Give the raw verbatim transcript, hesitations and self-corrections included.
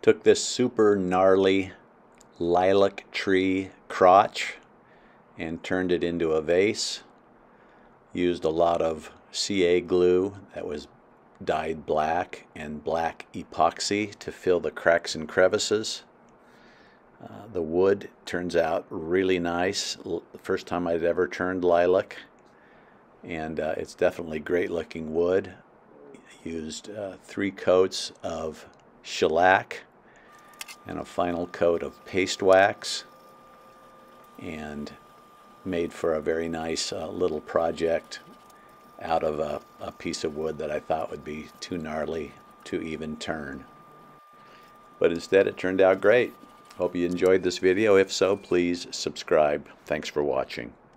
Took this super gnarly lilac tree crotch and turned it into a vase. Used a lot of C A glue that was dyed black and black epoxy to fill the cracks and crevices. Uh, the wood turns out really nice. The first time I'd ever turned lilac, and uh, it's definitely great looking wood. Used uh, three coats of shellac and a final coat of paste wax, and made for a very nice uh, little project out of a, a piece of wood that I thought would be too gnarly to even turn. But instead it turned out great. Hope you enjoyed this video. If so, please subscribe. Thanks for watching.